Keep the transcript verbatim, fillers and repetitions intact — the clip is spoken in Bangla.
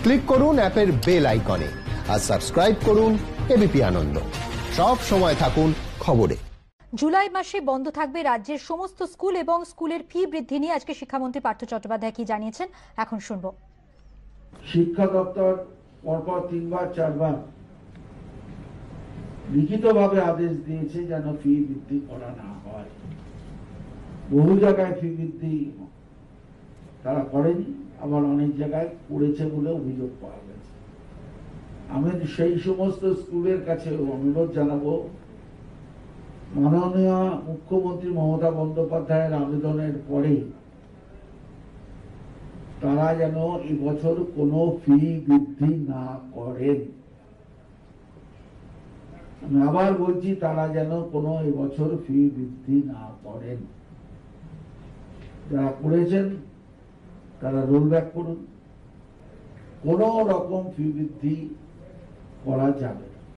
ক্লিক করুন অ্যাপের বেল আইকনে আর সাবস্ক্রাইব করুন এবিপি আনন্দ। সব সময় থাকুন খবরে। জুলাই মাসে বন্ধ থাকবে রাজ্যের সমস্ত স্কুল এবং স্কুলের ফি বৃদ্ধি নিয়ে আজকে শিক্ষামন্ত্রী পার্থ চট্টোপাধ্যায় কি জানিয়েছেন এখন শুনবো। শিক্ষা দপ্তর পরপর তিনবার চারবার লিখিতভাবে আদেশ দিয়েছে যেন ফি বৃদ্ধি করা না হয়। বহু জায়গায় ফি বৃদ্ধি তারা করেনি, আবার অনেক জায়গায় করেছে বলে অভিযোগ পাওয়া গেছে। আমি সেই সমস্ত স্কুলের কাছে অনুরোধ জানাবো, মাননীয় মুখ্যমন্ত্রী মমতা বন্দ্যোপাধ্যায়ের আবেদনের পরে তারা যেন এবছর কোনো ফি বৃদ্ধি না করেন। আমি আবার বলছি, তারা যেন কোনো এবছর ফি বৃদ্ধি না করেন। যারা করেছেন তারা রোল ব্যাক করুন। কোন রকম ফি বৃদ্ধি করা যাবে না।